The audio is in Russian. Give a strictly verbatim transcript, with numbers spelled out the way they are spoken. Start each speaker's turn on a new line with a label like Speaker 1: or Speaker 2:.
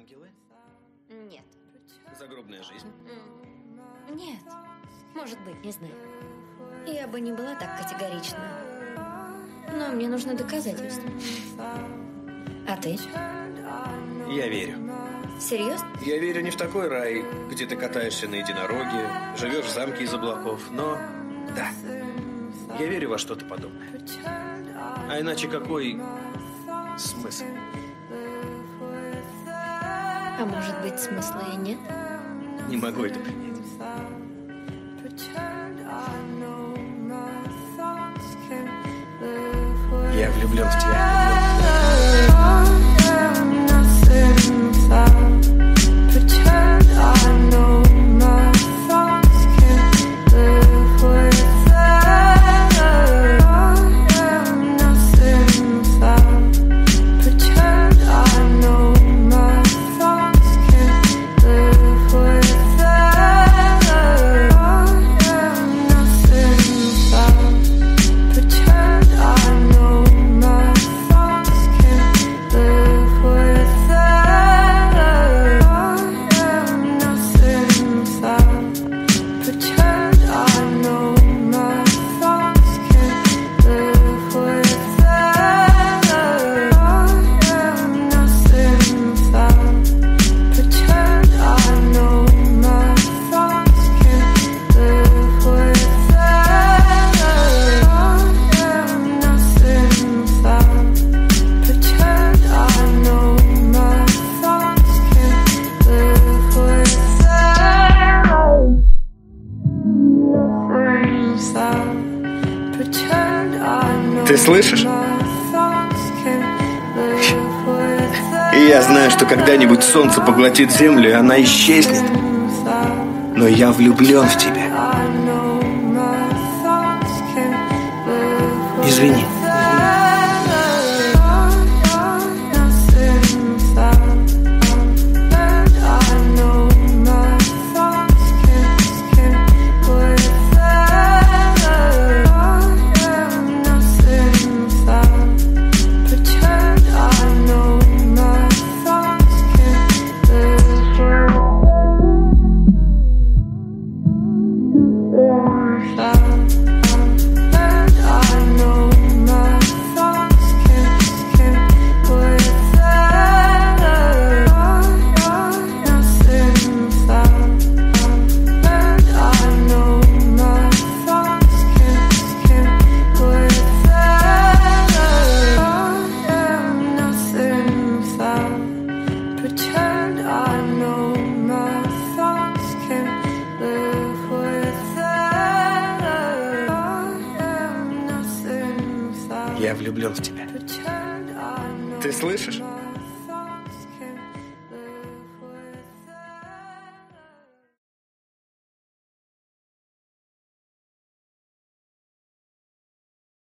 Speaker 1: ангелы?
Speaker 2: Нет.
Speaker 1: Загробная жизнь?
Speaker 2: М, Нет. Может быть, не знаю. Я бы не была так категорична. Но мне нужны доказательства. А ты?
Speaker 1: Я верю.
Speaker 2: Серьезно?
Speaker 1: Я верю не в такой рай, где ты катаешься на единороге, живешь в замке из облаков, но... Да. Я верю во что-то подобное. А иначе какой смысл?
Speaker 2: А может быть, смысла и нет?
Speaker 1: Не могу это принять. Я влюблен в тебя. Ты слышишь? И я знаю, что когда-нибудь солнце поглотит землю, и она исчезнет. Но я влюблен в тебя. Извини. Я влюблен в тебя. Ты слышишь?